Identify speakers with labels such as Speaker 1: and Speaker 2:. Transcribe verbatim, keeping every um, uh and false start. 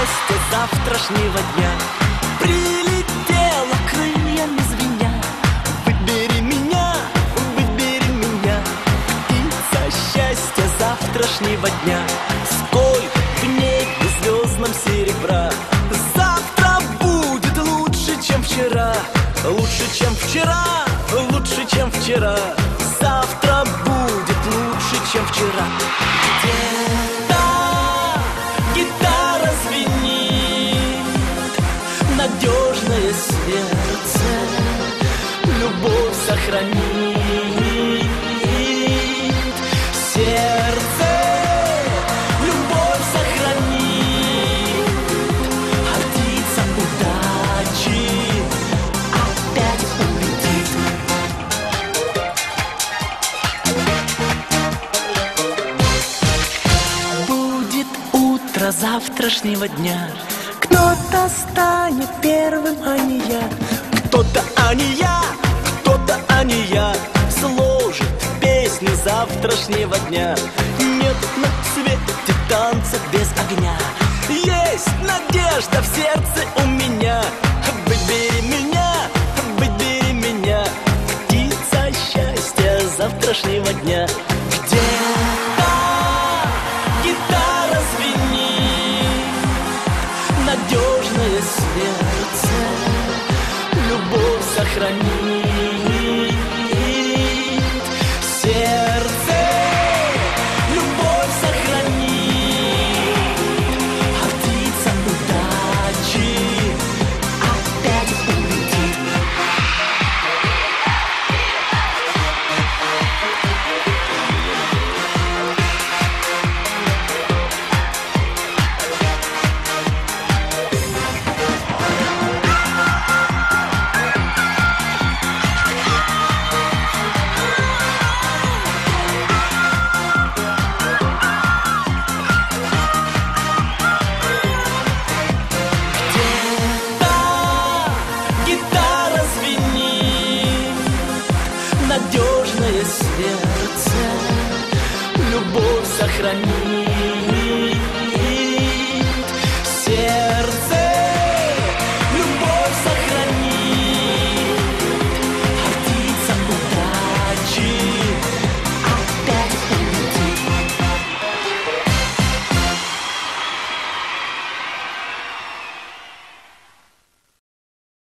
Speaker 1: счастья завтрашнего дня. Прилетела крыльями звеня. Выбери меня, выбери меня, птица счастья завтрашнего дня. Сколько в небе звездном серебра. Завтра будет лучше, чем вчера. Лучше, чем вчера, лучше, чем вчера. Завтра будет лучше, чем вчера. Где-то гитара звенит, надежное сердце любовь сохранит. Сердце любовь сохранит, а птица удачи опять улетит. Будет утро завтрашнего дня. Кто-то станет первым, а не я. Кто-то, а не я, кто-то, а не я, сложит песни завтрашнего дня. Нет на свете танца без огня. Есть надежда в сердце у меня. Выбери меня, выбери меня, птица счастья завтрашнего дня. Где-то гитара звенит, надежное сердце любовь сохранит. Сердце любовь сохранит, а птица удачи опять улетит. Гитара звенит, надежное сердце любовь сохранит.